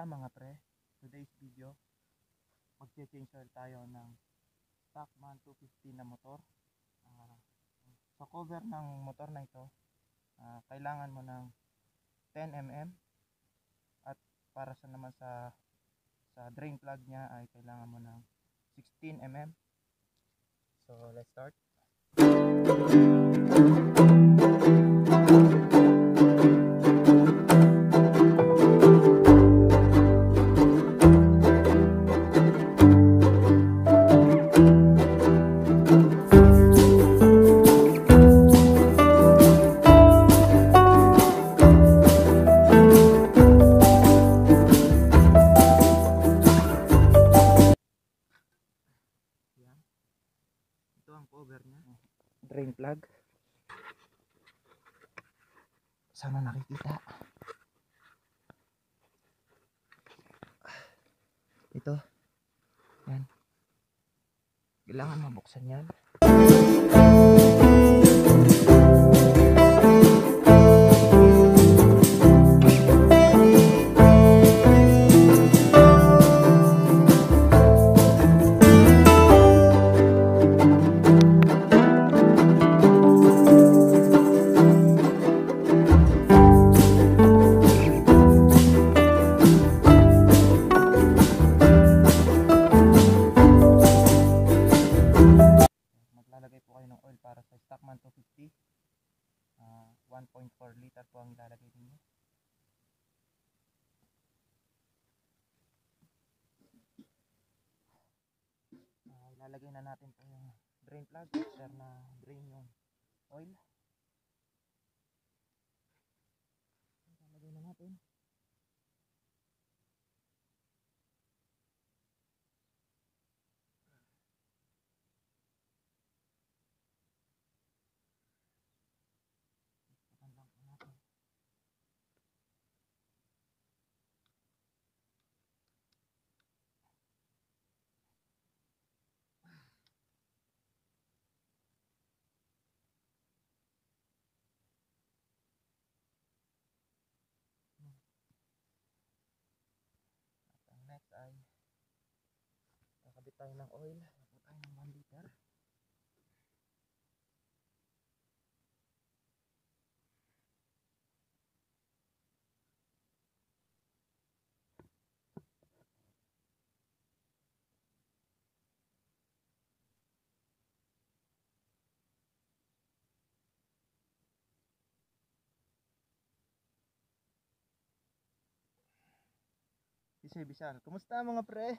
Kumusta mga pre? Today's video, mag-change oil tayo ng Stockman 250 na motor. Sa cover ng motor na ito, kailangan mo ng 10 mm at para sa naman sa drain plug niya ay kailangan mo ng 16 mm. So let's start. Ito ang cover niya, drain plug. Sana nakikita. Ito. Yan. Kailangan mabuksan yan. Maglalagay po kayo ng oil para sa Stockman 250. 1.4 liter po ang ilalagay ninyo. Ilalagay na natin po yung drain plug after na drain yung oil. Ilalagay na natin. Next ay kakabit tayo ng oil. Kakabit tayo ng 1 liter. Bisay-Bisal. Kumusta mga pre?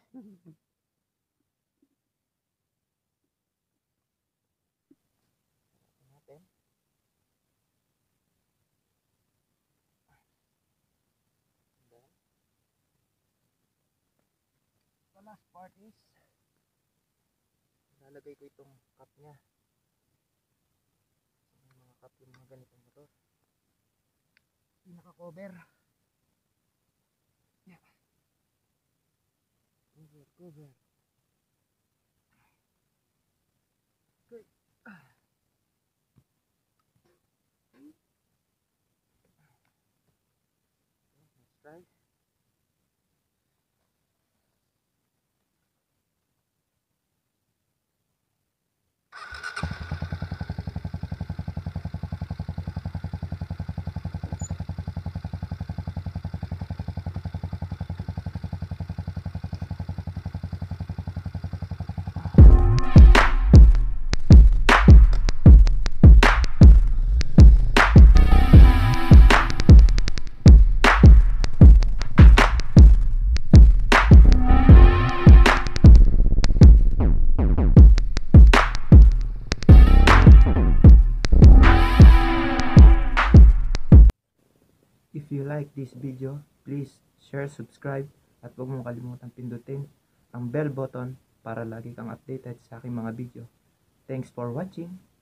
Natin. The last part is lalagay ko itong cup nya. May mga cup yung mga ganitong motor. Pinaka-cover. Yeah. Cover. Okay. Let's try. If you like this video, please share, subscribe, at huwag mong kalimutan pindutin ang bell button para lagi kang updated sa aking mga video. Thanks for watching!